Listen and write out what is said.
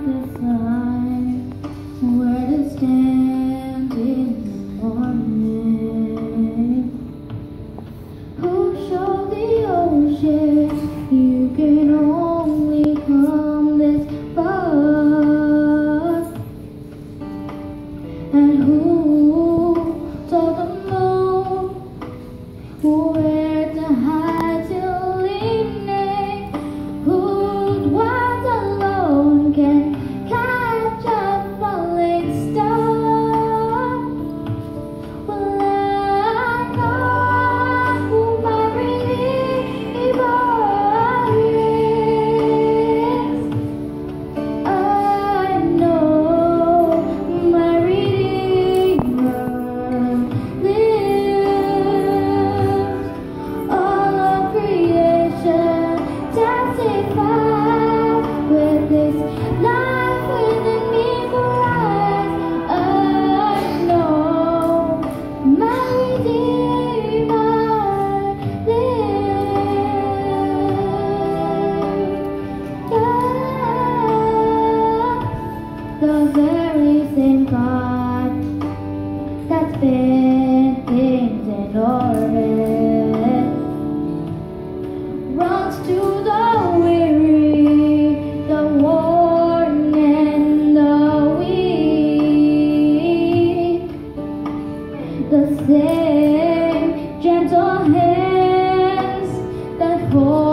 decide where to stand in the morning. Who showed the ocean you can only come this far? And who told the moon where to hide till evening? Whose words alone can catch a falling star? Well, I know who my Redeemer is. I know my Redeemer lives. All of creation testifies with this life within me cries. I know my Redeemer lives. The very same God that's been things in orbit runs to the weary, the worn and the weak. The same gentle hands that hold